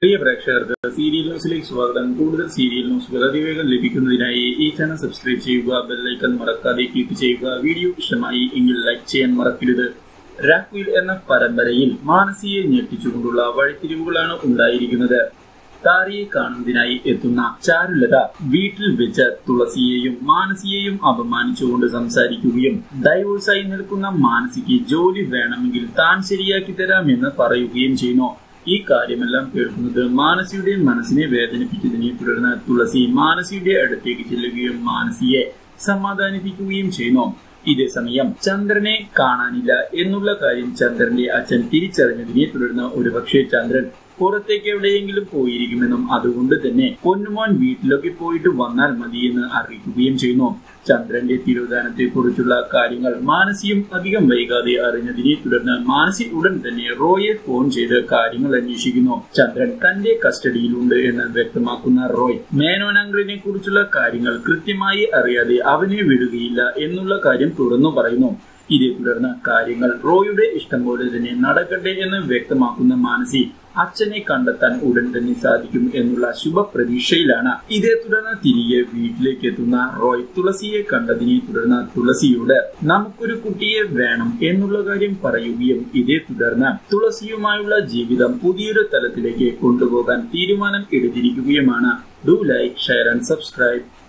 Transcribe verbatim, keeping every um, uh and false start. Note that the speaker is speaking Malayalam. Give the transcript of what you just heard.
പ്രിയ പ്രേക്ഷകർക്ക് സീരിയൽ ന്യൂസിലേക്ക് സ്വാഗതം. കൂടുതൽ സീരിയൽ ന്യൂസുകൾ അതിവേഗം ലഭിക്കുന്നതിനായി ഈ ചാനൽ സബ്സ്ക്രൈബ് ചെയ്യുക, ബെല്ലൈക്കൺ മറക്കാതെ ക്ലിക്ക് ചെയ്യുക. വീഡിയോ ഇഷ്ടമായി എങ്കിൽ ലൈക്ക് ചെയ്യാൻ മറക്കരുത്. രാഖ്വീൽ എന്ന പരമ്പരയിൽ മാനസിയെ ഞെട്ടിച്ചുകൊണ്ടുള്ള വഴിത്തിരിവുകളാണ് ഉണ്ടായിരിക്കുന്നത്. താരയെ കാണുന്നതിനായി എത്തുന്ന ചാരുലത വീട്ടിൽ വെച്ച് തുളസിയെയും മാനസിയെയും അപമാനിച്ചുകൊണ്ട് സംസാരിക്കുകയും ഡൈവോഴ്സായി നിൽക്കുന്ന മാനസിക്ക് ജോലി വേണമെങ്കിൽ താൻ ശരിയാക്കി തരാമെന്ന് പറയുകയും ചെയ്യുന്നു. ഈ കാര്യമെല്ലാം കേൾക്കുന്നത് മാനസിയുടെ മനസ്സിനെ വേദനിപ്പിച്ചതിനെ തുടർന്ന് തുളസി മാനസിയുടെ അടുത്തേക്ക് ചെല്ലുകയും മാനസിയെ സമാധാനിപ്പിക്കുകയും ചെയ്യുന്നു. ഇതേസമയം ചന്ദ്രനെ കാണാനില്ല എന്നുള്ള കാര്യം ചന്ദ്രന്റെ അച്ഛൻ തിരിച്ചറിഞ്ഞതിനെ തുടർന്ന് ഒരുപക്ഷെ ചന്ദ്രൻ പുറത്തേക്ക് എവിടെയെങ്കിലും പോയിരിക്കുമെന്നും അതുകൊണ്ട് തന്നെ പൊന്നുമോൻ വീട്ടിലൊക്കെ പോയിട്ട് വന്നാൽ മതിയെന്ന് അറിയിക്കുകയും ചെയ്യുന്നു. ചന്ദ്രന്റെ തിരോധാനത്തെ കുറിച്ചുള്ള കാര്യങ്ങൾ മാനസിയും അധികം വൈകാതെ അറിഞ്ഞതിനെ തുടർന്ന് മാനസി ഉടൻ തന്നെ റോയെ ഫോൺ ചെയ്ത് കാര്യങ്ങൾ അന്വേഷിക്കുന്നു. ചന്ദ്രൻ തന്റെ കസ്റ്റഡിയിലുണ്ട് എന്ന് വ്യക്തമാക്കുന്ന റോയ് മേനോനങ്കിളിനെ കുറിച്ചുള്ള കാര്യങ്ങൾ കൃത്യമായി അറിയാതെ അവനെ വിടുകയില്ല എന്നുള്ള കാര്യം തുറന്നു പറയുന്നു. ഇതേ തുടർന്ന് കാര്യങ്ങൾ റോയുടെ ഇഷ്ടം പോലെ തന്നെ നടക്കട്ടെ എന്ന് വ്യക്തമാക്കുന്ന മാനസി അച്ഛനെ കണ്ടെത്താൻ ഉടൻ തന്നെ സാധിക്കും എന്നുള്ള ശുഭപ്രതീക്ഷയിലാണ്. ഇതേ തുടർന്ന് തിരികെ വീട്ടിലേക്ക് എത്തുന്ന റോയ് തുളസിയെ കണ്ടതിനെ തുടർന്ന് തുളസിയോട് നമുക്കൊരു കുട്ടിയെ വേണം എന്നുള്ള കാര്യം പറയുകയും ഇതേ തുടർന്ന് തുളസിയുമായുള്ള ജീവിതം പുതിയൊരു തലത്തിലേക്ക് കൊണ്ടുപോകാൻ തീരുമാനം എടുത്തിരിക്കുകയുമാണ്. Do like, share and subscribe.